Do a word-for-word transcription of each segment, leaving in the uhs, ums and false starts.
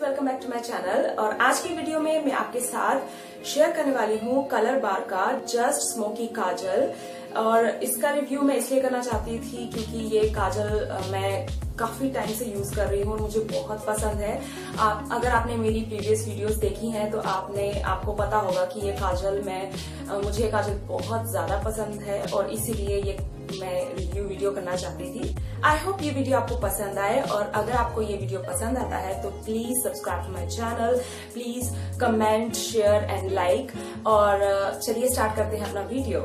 Welcome back to my channel. और आज की वीडियो में मैं आपके साथ शेयर करने वाली हूँ कलर बार का जस्ट स्मोकी काजल। और इसका रिव्यू मैं इसलिए करना चाहती थी क्योंकि ये काजल मैं काफी टाइम से यूज कर रही हूँ और मुझे बहुत पसंद है। आप अगर आपने मेरी प्रीवियस वीडियोस देखी हैं तो आपने आपको पता होगा कि ये काजल मैं मुझे ये काजल बहुत ज्यादा पसंद है और इसीलिए ये मैं रिव्यू वीडियो करना चाहती थी। आई होप ये वीडियो आपको पसंद आए और अगर आपको ये वीडियो पसंद आता है तो please subscribe to my channel, please comment, share and like. और चलिए स्टार्ट करते हैं अपना वीडियो।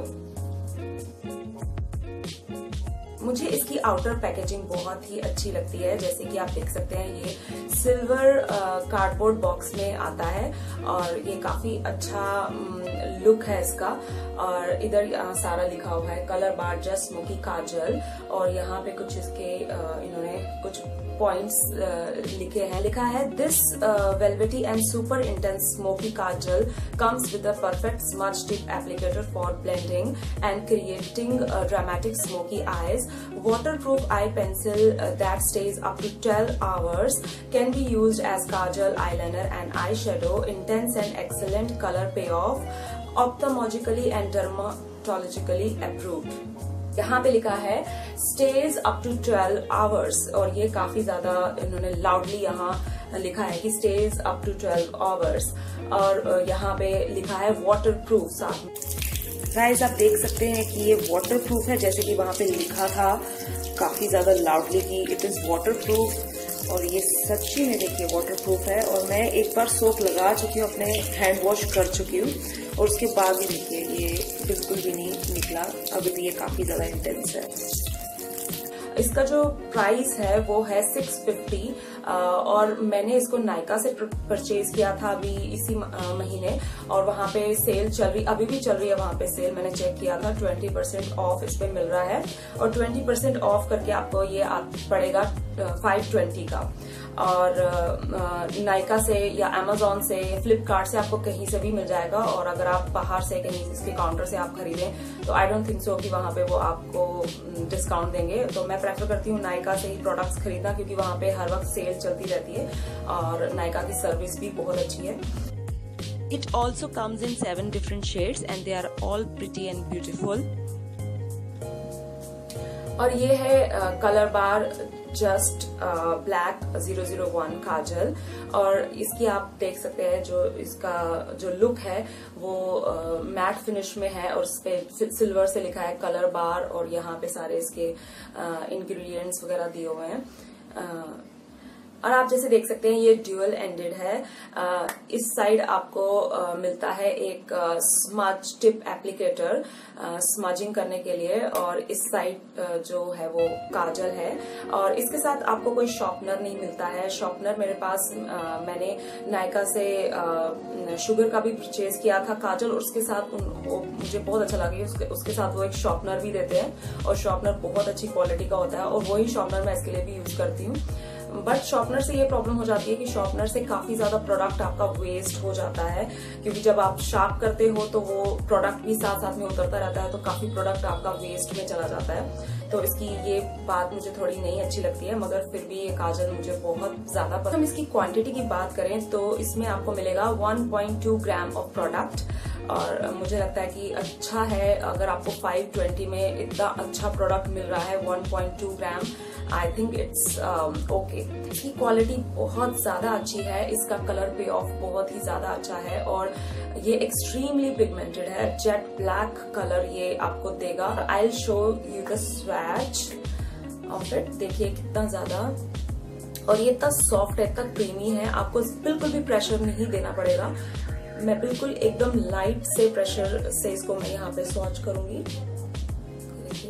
मुझे इसकी आउटर पैकेजिंग बहुत ही अच्छी लगती है। जैसे कि आप देख सकते हैं ये सिल्वर कार्डबोर्ड बॉक्स में आता है और ये काफी अच्छा लुक है इसका। और इधर सारा लिखा हुआ है Colorbar just smoky kajal और यहाँ पे कुछ इसके इन्होंने कुछ पॉइंट्स लिखे हैं। लिखा है this velvety and super intense smoky kajal comes with a perfect smudge tip applicator for blending and creating dramatic smoky eyes. Waterproof eye pencil uh, that stays up to twelve hours, can be used as kajal, eyeliner and eyeshadow. Intense and excellent color payoff, ophthalmologically and dermatologically approved। यहाँ पे लिखा है stays up to twelve hours और ये काफी ज्यादा इन्होंने loudly यहाँ लिखा है कि stays up to twelve hours। और यहाँ पे लिखा है waterproof साथ में। गाइस आप देख सकते हैं कि ये वाटर प्रूफ है, जैसे कि वहां पे लिखा था काफी ज्यादा लाउडली कि इट इज वाटर प्रूफ। और ये सच्ची में देखिए वाटर प्रूफ है। और मैं एक बार सोप लगा चुकी हूँ, अपने हैंड वॉश कर चुकी हूँ और उसके बाद भी देखिए ये बिल्कुल भी नहीं निकला। अभी भी ये काफी ज्यादा इंटेंस है। इसका जो प्राइस है वो है सिक्स फिफ्टी और मैंने इसको नायका से परचेज किया था अभी इसी महीने और वहां पे सेल चल रही, अभी भी चल रही है वहां पे सेल। मैंने चेक किया था ट्वेंटी परसेंट ऑफ इस पे मिल रहा है और ट्वेंटी परसेंट ऑफ करके आपको ये पड़ेगा फाइव ट्वेंटी का। और नायका से या अमेजोन से या फ्लिपकार्ट से आपको कहीं से भी मिल जाएगा। और अगर आप बाहर से कहीं इसके काउंटर से आप खरीदें तो आई डोंट थिंक सो कि वहां पे वो आपको डिस्काउंट देंगे। तो मैं प्रेफर करती हूँ नायका से ही प्रोडक्ट्स खरीदना क्योंकि वहां पे हर वक्त सेल चलती रहती है और नायका की सर्विस भी बहुत अच्छी है। It also comes in seven different shades and they are all pretty and beautiful। और ये है Colorbar just black zero zero one kajal और इसकी आप देख सकते हैं जो इसका जो लुक है वो मैट फिनिश में है और इस पे सिल्वर से लिखा है कलर बार और यहाँ पे सारे इसके इंग्रेडिएंट्स वगैरह दिए हुए हैं। uh, और आप जैसे देख सकते हैं ये ड्यूअल एंडेड है। आ, इस साइड आपको आ, मिलता है एक स्मज टिप एप्लीकेटर स्मजिंग करने के लिए और इस साइड जो है वो काजल है। और इसके साथ आपको कोई शॉर्पनर नहीं मिलता है। शॉर्पनर मेरे पास आ, मैंने नायका से आ, शुगर का भी परचेज किया था काजल और उसके साथ उन, वो मुझे बहुत अच्छा लगा। उसके, उसके साथ वो एक शॉर्पनर भी देते हैं और शॉर्पनर बहुत अच्छी क्वालिटी का होता है और वही शॉर्पनर मैं इसके लिए भी यूज करती हूँ। बट शॉर्पनर से ये प्रॉब्लम हो जाती है कि शॉर्पनर से काफी ज्यादा प्रोडक्ट आपका वेस्ट हो जाता है क्योंकि जब आप शार्प करते हो तो वो प्रोडक्ट भी साथ साथ में उतरता रहता है तो काफी प्रोडक्ट आपका वेस्ट में चला जाता है। तो इसकी ये बात मुझे थोड़ी नहीं अच्छी लगती है मगर फिर भी ये काजल मुझे बहुत ज्यादा पसंद। हम इसकी क्वांटिटी की बात करें तो इसमें आपको मिलेगा one point two gram of product और मुझे लगता है कि अच्छा है। अगर आपको फाइव ट्वेंटी में इतना अच्छा प्रोडक्ट मिल रहा है one point two gram, I think it's okay. इसकी क्वालिटी बहुत ज्यादा अच्छी है, इसका कलर पे ऑफ बहुत ही ज्यादा अच्छा है और ये एक्सट्रीमली पिगमेंटेड है। जेट ब्लैक कलर ये आपको देगा। I will show you the swatch of it. देखिए कितना ज्यादा और ये इतना सॉफ्ट है, इतना क्रीमी है, आपको बिल्कुल भी प्रेशर नहीं देना पड़ेगा। मैं बिल्कुल एकदम लाइट से प्रेशर से इसको मैं यहाँ पे स्वॉच करूंगी। देखिए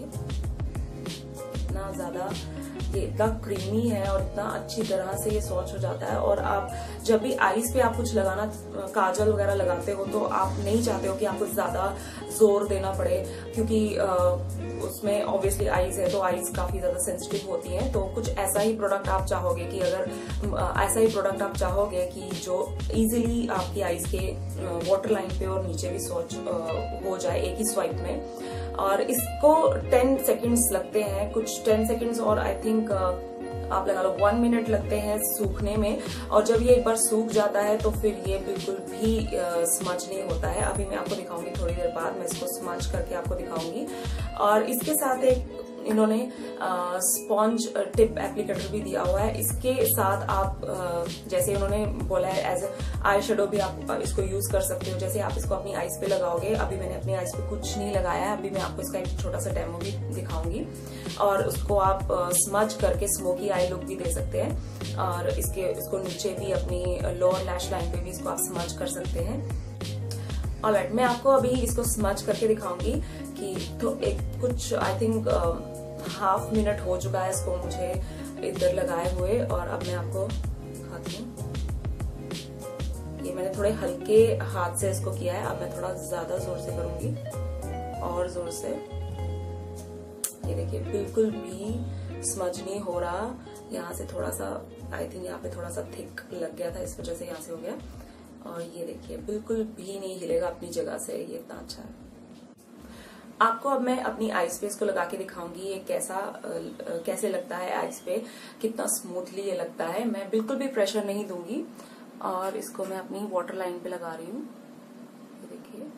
इतना ज्यादा ये इतना क्रीमी है और इतना अच्छी तरह से ये स्वॉच हो जाता है। और आप जब भी आईज पे आप कुछ लगाना काजल वगैरह लगाते हो तो आप नहीं चाहते हो कि आपको ज्यादा जोर देना पड़े क्योंकि आ, उसमें ऑब्वियसली आईज है तो आईज काफी ज्यादा सेंसिटिव होती हैं। तो कुछ ऐसा ही प्रोडक्ट आप चाहोगे कि अगर ऐसा ही प्रोडक्ट आप चाहोगे कि जो इजीली आपकी आईज के वाटर लाइन पे और नीचे भी स्वॉच हो जाए एक ही स्वाइप में। और इसको टेन सेकेंड्स लगते हैं, कुछ टेन सेकेंड्स और आई थिंक आप लगा लो वन मिनट लगते हैं सूखने में, और जब ये एक बार सूख जाता है तो फिर ये बिल्कुल भी स्मच नहीं होता है। अभी मैं आपको दिखाऊंगी, थोड़ी देर बाद मैं इसको स्मच करके आपको दिखाऊंगी। और इसके साथ एक इन्होंने स्पॉन्ज टिप एप्लीकेटर भी दिया हुआ है। इसके साथ आप आ, जैसे उन्होंने बोला है एज आई शेडो भी आप इसको यूज कर सकते हो। जैसे आप इसको अपनी आईज पे लगाओगे, अभी मैंने अपनी आईज पे कुछ नहीं लगाया है, अभी मैं आपको इसका एक छोटा सा डेमो भी दिखाऊंगी। और उसको आप स्मच करके स्मोकी आई लुक भी दे सकते हैं। और इसके इसको नीचे भी अपनी लोअर लैश लाइन पे भी इसको आप स्मच कर सकते हैं। ऑलराइट, मैं आपको अभी इसको स्मच करके दिखाऊंगी कि तो एक कुछ आई थिंक हाफ मिनट हो चुका है इसको मुझे इधर लगाए हुए, और अब मैं आपको दिखाती हूँ। ये मैंने थोड़े हल्के हाथ से इसको किया है, अब मैं थोड़ा ज्यादा जोर से करूंगी और जोर से। ये देखिए बिल्कुल भी स्मच नहीं हो रहा। यहाँ से थोड़ा सा आई थिंक यहाँ पे थोड़ा सा थिक लग गया था, इस वजह से यहाँ से हो गया। और ये देखिए बिल्कुल भी नहीं हिलेगा अपनी जगह से, ये इतना अच्छा है। आपको अब मैं अपनी आईज पे इसको लगा के दिखाऊंगी ये कैसा कैसे लगता है आईज पे, कितना स्मूथली ये लगता है। मैं बिल्कुल भी प्रेशर नहीं दूंगी, और इसको मैं अपनी वाटर लाइन पे लगा रही हूँ। ये देखिए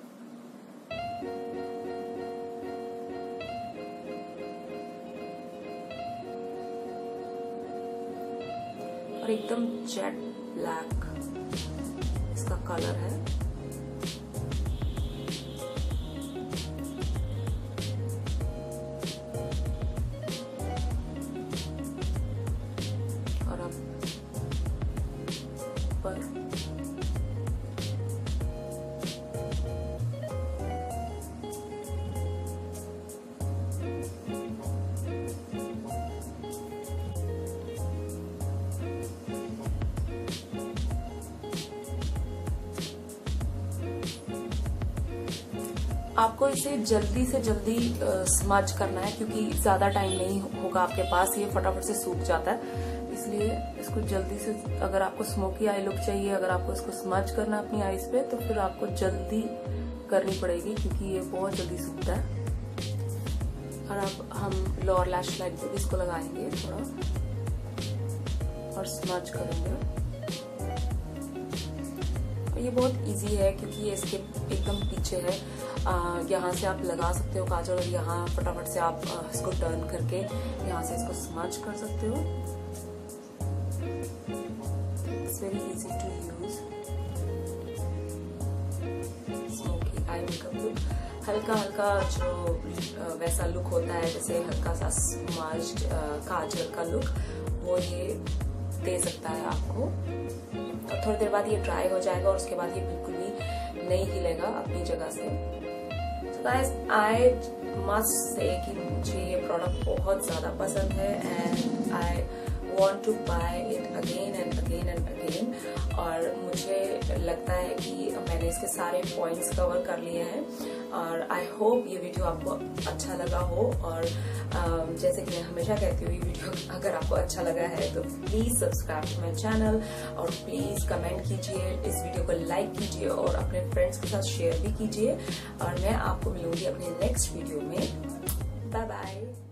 और एकदम जेट ब्लैक इसका कलर है। और अब पर आपको इसे जल्दी से जल्दी स्मच करना है, क्योंकि ज्यादा टाइम नहीं होगा आपके पास, ये फटाफट से सूख जाता है। इसलिए इसको जल्दी से, अगर आपको स्मोकी आई लुक चाहिए, अगर आपको इसको स्मच करना अपनी आईज पे, तो फिर आपको जल्दी करनी पड़ेगी, क्योंकि ये बहुत जल्दी सूखता है। और अब हम लोअर लैश लाइन पे भी इसको लगाएंगे थोड़ा और स्मच करेंगे। ये बहुत इजी है, क्योंकि ये इसके एकदम पीछे है। यहाँ से आप लगा सकते हो काजल, और यहाँ फटाफट से आप आ, इसको टर्न करके यहाँ से इसको स्मच कर सकते हो। It's very easy to use. Smoky eye makeup look, हल्का हल्का जो वैसा लुक होता है, जैसे हल्का सा स्मज्ड काजल का लुक, वो ये दे सकता है आपको। और थोड़ी देर बाद ये ड्राई हो जाएगा, और उसके बाद ये बिल्कुल भी नहीं हिलेगा अपनी जगह से। So guys, I must say कि मुझे ये प्रोडक्ट बहुत ज़्यादा पसंद है, and I want to buy it again and again and again. और मुझे लगता है कि मैंने इसके सारे पॉइंट्स कवर कर लिए हैं, और आई होप ये वीडियो आपको अच्छा लगा हो। और जैसे कि मैं हमेशा कहती हूँ, ये वीडियो अगर आपको अच्छा लगा है तो please subscribe to my channel, और प्लीज कमेंट कीजिए, इस वीडियो को लाइक कीजिए, और अपने फ्रेंड्स के साथ शेयर भी कीजिए। और मैं आपको मिलूंगी अपने नेक्स्ट वीडियो में। Bye bye.